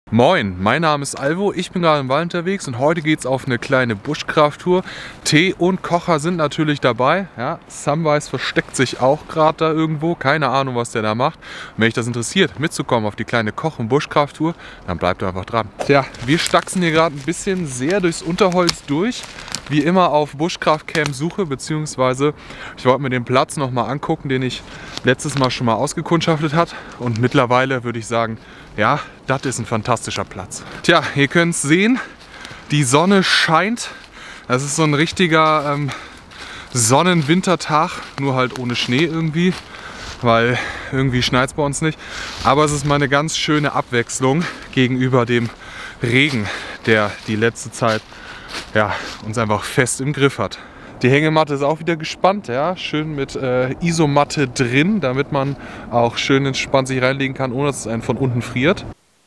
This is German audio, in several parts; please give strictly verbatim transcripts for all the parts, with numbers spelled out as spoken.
Moin, mein Name ist Alvo, ich bin gerade im Wald unterwegs und heute geht es auf eine kleine Buschkrafttour. Tee und Kocher sind natürlich dabei. Ja, Samwise versteckt sich auch gerade da irgendwo, keine Ahnung, was der da macht. Und wenn euch das interessiert, mitzukommen auf die kleine Koch- und Buschkrafttour, dann bleibt einfach dran. Tja, wir stachsen hier gerade ein bisschen sehr durchs Unterholz durch. Wie immer auf Buschkraftcamp-Suche, beziehungsweise ich wollte mir den Platz noch mal angucken, den ich letztes Mal schon mal ausgekundschaftet habe. Und mittlerweile würde ich sagen, ja, das ist ein fantastischer Platz. Tja, ihr könnt es sehen, die Sonne scheint. Das ist so ein richtiger ähm, Sonnenwintertag, nur halt ohne Schnee irgendwie, weil irgendwie schneit es bei uns nicht. Aber es ist mal eine ganz schöne Abwechslung gegenüber dem Regen, der die letzte Zeit ja, uns einfach fest im Griff hat. Die Hängematte ist auch wieder gespannt, ja, schön mit äh, Isomatte drin, damit man auch schön entspannt sich reinlegen kann, ohne dass es einen von unten friert.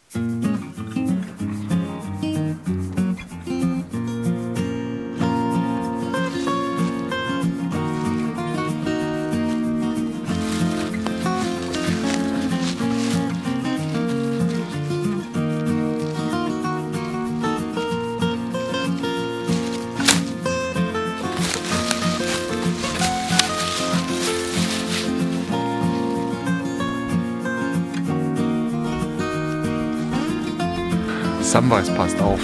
Samwise passt auf.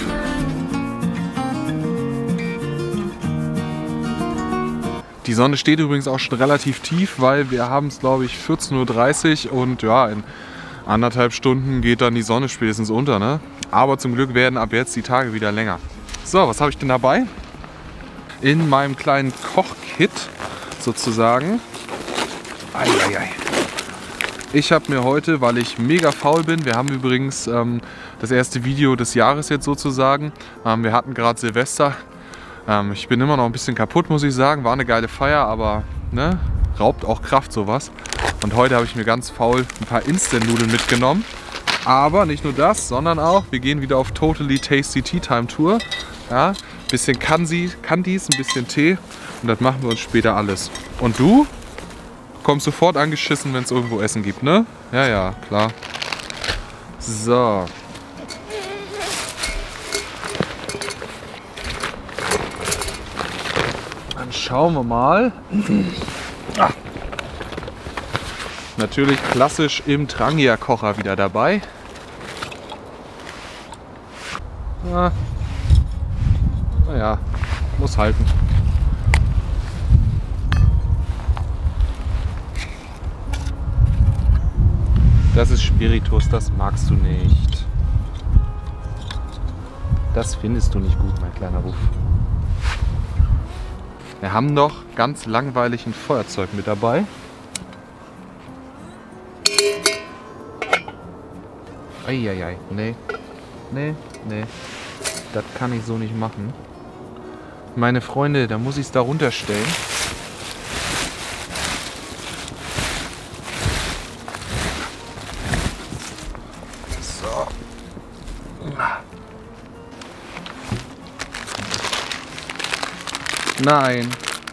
Die Sonne steht übrigens auch schon relativ tief, weil wir haben es, glaube ich, vierzehn Uhr dreißig und ja, in anderthalb Stunden geht dann die Sonne spätestens unter, ne? Aber zum Glück werden ab jetzt die Tage wieder länger. So, was habe ich denn dabei? In meinem kleinen Kochkit sozusagen. Eieiei. Ich habe mir heute, weil ich mega faul bin, wir haben übrigens ähm, das erste Video des Jahres jetzt sozusagen. Ähm, wir hatten gerade Silvester. Ähm, ich bin immer noch ein bisschen kaputt, muss ich sagen. War eine geile Feier, aber ne, raubt auch Kraft sowas. Und heute habe ich mir ganz faul ein paar Instant-Nudeln mitgenommen. Aber nicht nur das, sondern auch, wir gehen wieder auf Totally Tasty Tea Time Tour. Ja, bisschen Candies, Candies, ein bisschen Tee und das machen wir uns später alles. Und du? Kommst sofort angeschissen, wenn es irgendwo Essen gibt, ne? Ja, ja, klar. So. Dann schauen wir mal. Ah. Natürlich klassisch im Trangia-Kocher wieder dabei. Ah. Naja, muss halten. Das ist Spiritus, das magst du nicht. Das findest du nicht gut, mein kleiner Ruf. Wir haben noch ganz langweilig ein Feuerzeug mit dabei. Eieiei, nee, nee, nee, das kann ich so nicht machen. Meine Freunde, da muss ich es da runterstellen. Nein.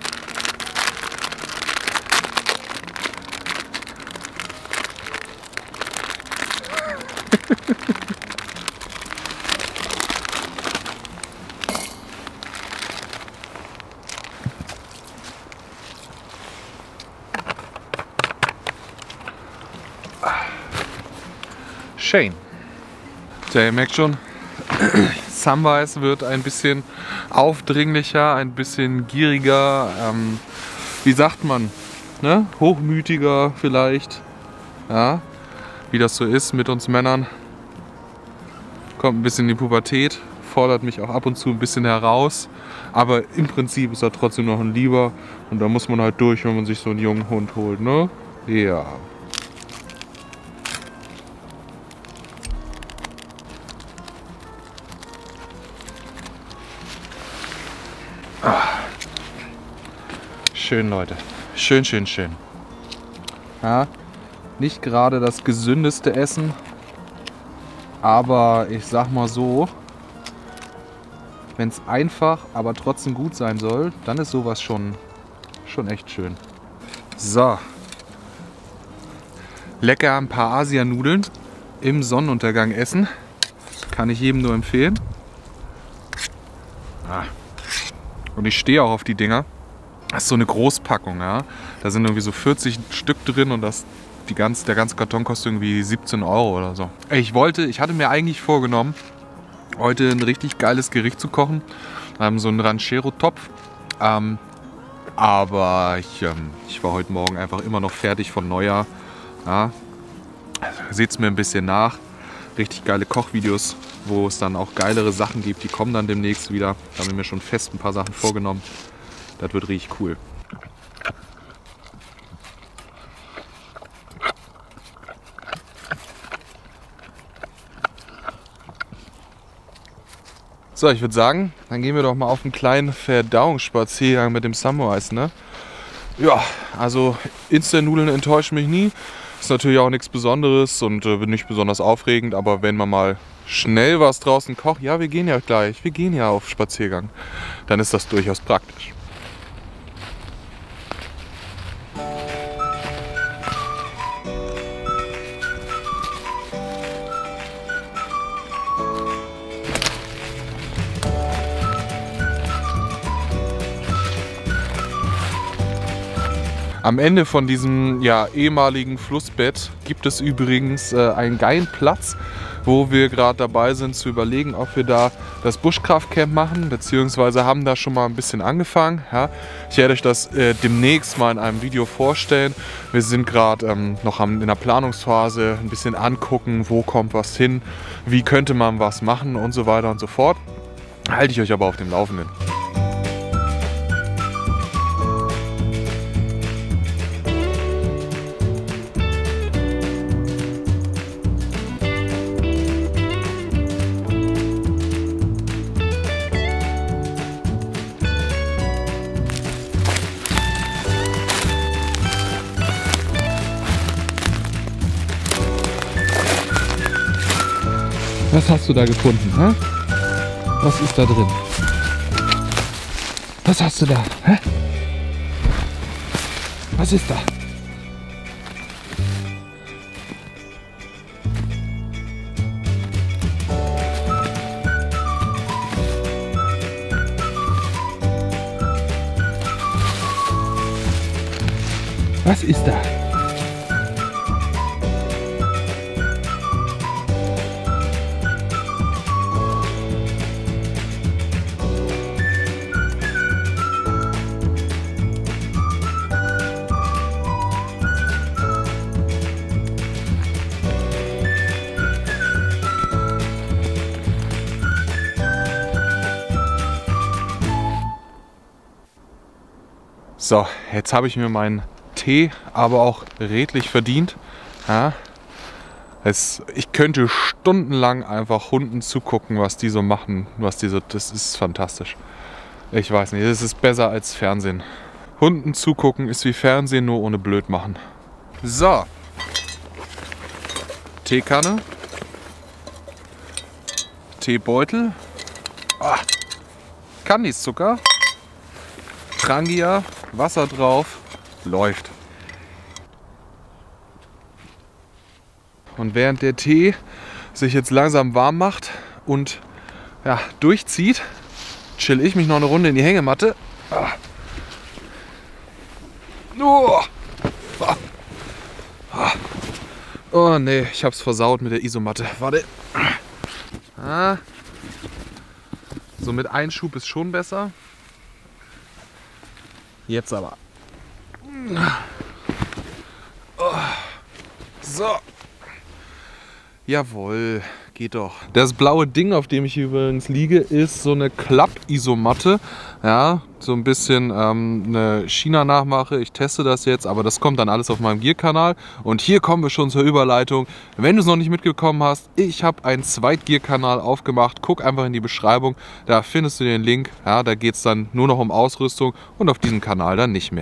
Shane. Tja, ihr merkt schon, Samwise wird ein bisschen aufdringlicher, ein bisschen gieriger, ähm, wie sagt man, ne? Hochmütiger vielleicht, ja, wie das so ist mit uns Männern. Kommt ein bisschen in die Pubertät, fordert mich auch ab und zu ein bisschen heraus, aber im Prinzip ist er trotzdem noch ein Lieber und da muss man halt durch, wenn man sich so einen jungen Hund holt, ne? Ja. Schön, Leute. Schön, schön, schön. Ja, nicht gerade das gesündeste Essen, aber ich sag mal so, wenn es einfach, aber trotzdem gut sein soll, dann ist sowas schon, schon echt schön. So. Lecker ein paar Asianudeln im Sonnenuntergang essen. Kann ich jedem nur empfehlen. Ah. Und ich stehe auch auf die Dinger. Das ist so eine Großpackung, ja. Da sind irgendwie so vierzig Stück drin und das, die ganz, der ganze Karton kostet irgendwie siebzehn Euro oder so. Ich wollte, ich hatte mir eigentlich vorgenommen, heute ein richtig geiles Gericht zu kochen. Ähm, so einen Ranchero-Topf. Ähm, aber ich, ähm, ich war heute Morgen einfach immer noch fertig von Neujahr. Ja. Also, seht es mir ein bisschen nach. Richtig geile Kochvideos, wo es dann auch geilere Sachen gibt. Die kommen dann demnächst wieder. Da habe ich mir schon fest ein paar Sachen vorgenommen. Das wird richtig cool. So, ich würde sagen, dann gehen wir doch mal auf einen kleinen Verdauungsspaziergang mit dem Samwise, ne? Ja, also Instant-Nudeln enttäuschen mich nie. Ist natürlich auch nichts Besonderes und äh, nicht besonders aufregend, aber wenn man mal schnell was draußen kocht, ja, wir gehen ja gleich, wir gehen ja auf Spaziergang, dann ist das durchaus praktisch. Am Ende von diesem ja, ehemaligen Flussbett gibt es übrigens äh, einen geilen Platz, wo wir gerade dabei sind zu überlegen, ob wir da das Bushcraft-Camp machen, beziehungsweise haben da schon mal ein bisschen angefangen. Ja. Ich werde euch das äh, demnächst mal in einem Video vorstellen. Wir sind gerade ähm, noch am, in der Planungsphase, ein bisschen angucken, wo kommt was hin, wie könnte man was machen und so weiter und so fort. Halte ich euch aber auf dem Laufenden. Was hast du da gefunden? Hä? Was ist da drin? Was hast du da? Hä? Was ist da? Was ist da? So, jetzt habe ich mir meinen Tee aber auch redlich verdient. Ja, es, ich könnte stundenlang einfach Hunden zugucken, was die so machen. Was die so, das ist fantastisch. Ich weiß nicht, das ist besser als Fernsehen. Hunden zugucken ist wie Fernsehen, nur ohne blöd machen. So, Teekanne, Teebeutel, ah, Kandiszucker, Trangia, Wasser drauf, läuft. Und während der Tee sich jetzt langsam warm macht und ja, durchzieht, chill ich mich noch eine Runde in die Hängematte. Ah. Oh. Ah. Oh nee, ich hab's versaut mit der Isomatte. Warte. Ah. So mit Einschub ist schon besser. Jetzt aber. Oh. So. Jawohl, geht doch. Das blaue Ding, auf dem ich hier übrigens liege, ist so eine Klapp-Isomatte. Ja, so ein bisschen ähm, eine China-Nachmache. Ich teste das jetzt, aber das kommt dann alles auf meinem Gear-Kanal. Und hier kommen wir schon zur Überleitung. Wenn du es noch nicht mitbekommen hast, ich habe einen Zweit-Gear-Kanal aufgemacht. Guck einfach in die Beschreibung, da findest du den Link. Ja, da geht es dann nur noch um Ausrüstung und auf diesem Kanal dann nicht mehr.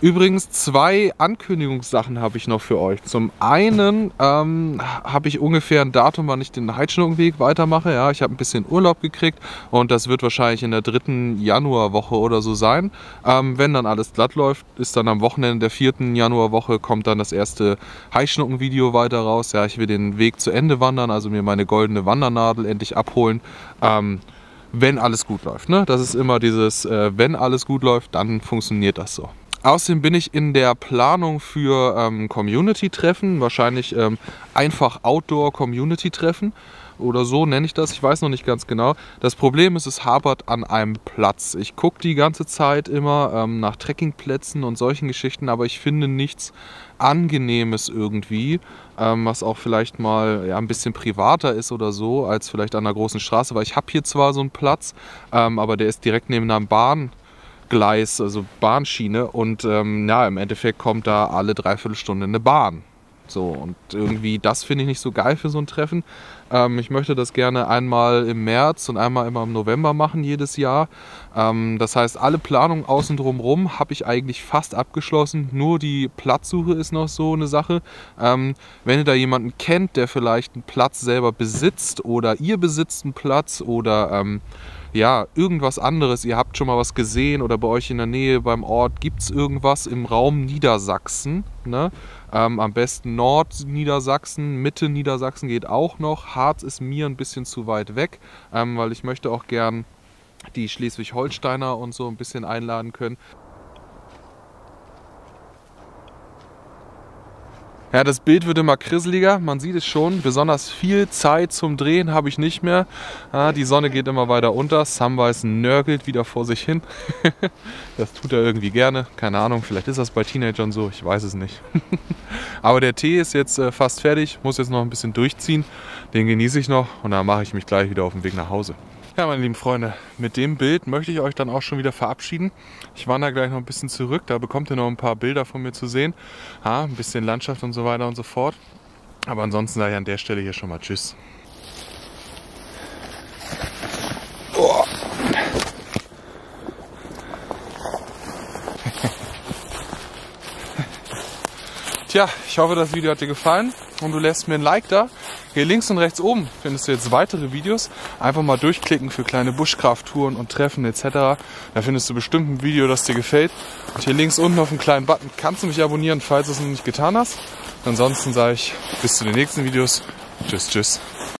Übrigens, zwei Ankündigungssachen habe ich noch für euch. Zum einen ähm, habe ich ungefähr ein Datum, wann ich den Heidschnuckenweg weitermache. Ja, ich habe ein bisschen Urlaub gekriegt und das wird wahrscheinlich in der dritten Januarwoche oder so sein. Ähm, wenn dann alles glatt läuft, ist dann am Wochenende der vierten Januarwoche kommt dann das erste Heidschnuckenvideo weiter raus. Ja, ich will den Weg zu Ende wandern, also mir meine goldene Wandernadel endlich abholen. Ähm, wenn alles gut läuft. Ne? Das ist immer dieses, äh, wenn alles gut läuft, dann funktioniert das so. Außerdem bin ich in der Planung für ähm, Community-Treffen, wahrscheinlich ähm, einfach Outdoor-Community-Treffen oder so nenne ich das, ich weiß noch nicht ganz genau. Das Problem ist, es hapert an einem Platz. Ich gucke die ganze Zeit immer ähm, nach Trekkingplätzen und solchen Geschichten, aber ich finde nichts Angenehmes irgendwie, ähm, was auch vielleicht mal ja, ein bisschen privater ist oder so, als vielleicht an einer großen Straße, weil ich habe hier zwar so einen Platz, ähm, aber der ist direkt neben einer Bahn. Gleis, also Bahnschiene und ähm, ja, im Endeffekt kommt da alle Dreiviertelstunde eine Bahn. So, und irgendwie, das finde ich nicht so geil für so ein Treffen. Ähm, ich möchte das gerne einmal im März und einmal immer im November machen, jedes Jahr. Ähm, das heißt, alle Planungen außen drumherum habe ich eigentlich fast abgeschlossen. Nur die Platzsuche ist noch so eine Sache. Ähm, wenn ihr da jemanden kennt, der vielleicht einen Platz selber besitzt oder ihr besitzt einen Platz oder ähm, ja, irgendwas anderes, ihr habt schon mal was gesehen oder bei euch in der Nähe beim Ort gibt es irgendwas im Raum Niedersachsen, ne? Ähm, am besten Nord-Niedersachsen, Mitte Niedersachsen geht auch noch, Harz ist mir ein bisschen zu weit weg, ähm, weil ich möchte auch gern die Schleswig-Holsteiner und so ein bisschen einladen können. Ja, das Bild wird immer krisseliger, man sieht es schon. Besonders viel Zeit zum Drehen habe ich nicht mehr. Ja, die Sonne geht immer weiter unter. Samwise nörgelt wieder vor sich hin. Das tut er irgendwie gerne. Keine Ahnung, vielleicht ist das bei Teenagern so, ich weiß es nicht. Aber der Tee ist jetzt äh, fast fertig, muss jetzt noch ein bisschen durchziehen. Den genieße ich noch und dann mache ich mich gleich wieder auf den Weg nach Hause. Ja, meine lieben Freunde, mit dem Bild möchte ich euch dann auch schon wieder verabschieden. Ich wandere gleich noch ein bisschen zurück, da bekommt ihr noch ein paar Bilder von mir zu sehen. Ja, ein bisschen Landschaft und so weiter und so fort. Aber ansonsten sage ich an der Stelle hier schon mal Tschüss. Oh. Tja, ich hoffe, das Video hat dir gefallen und du lässt mir ein Like da. Hier links und rechts oben findest du jetzt weitere Videos. Einfach mal durchklicken für kleine Buschkrafttouren und Treffen et cetera. Da findest du bestimmt ein Video, das dir gefällt. Und hier links unten auf dem kleinen Button kannst du mich abonnieren, falls du es noch nicht getan hast. Ansonsten sage ich bis zu den nächsten Videos. Tschüss, tschüss.